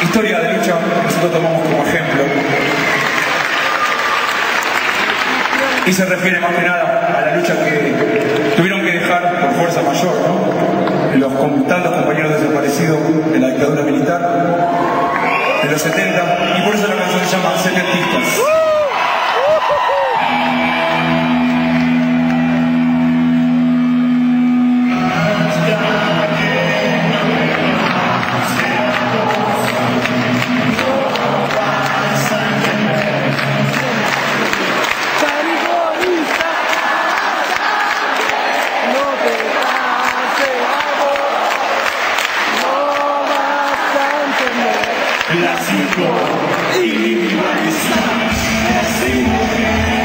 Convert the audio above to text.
historia de lucha que nosotros tomamos como ejemplo. Y se refiere más que nada a la lucha que tuvieron que dejar por fuerza mayor, ¿no? Los tantos compañeros desaparecidos en la dictadura militar de los 70, y por eso la canción se llama Setentistas. Clásico, individualista,